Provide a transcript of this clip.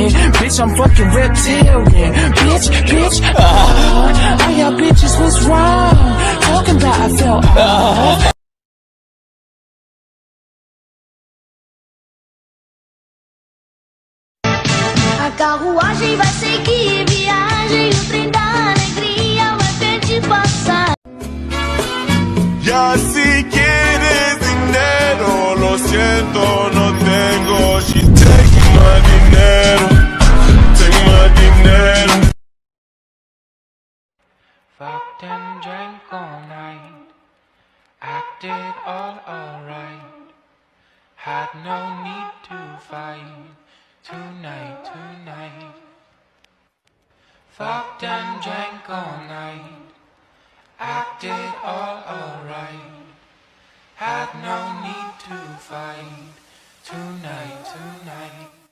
alien. Bitch, I'm fucking reptilian. Bitch, all y'all bitches was wrong. Talking about I felt A carruagem vai seguir viagem, o trem da alegria vai ter de passar. Ya si quieres dinero, lo siento, no tengo. She take my dinero, take my dinero. Fucked and drank all night, acted all alright. Had no need to fight tonight. Fucked and drank all night, acted all alright. Had no need to fight tonight.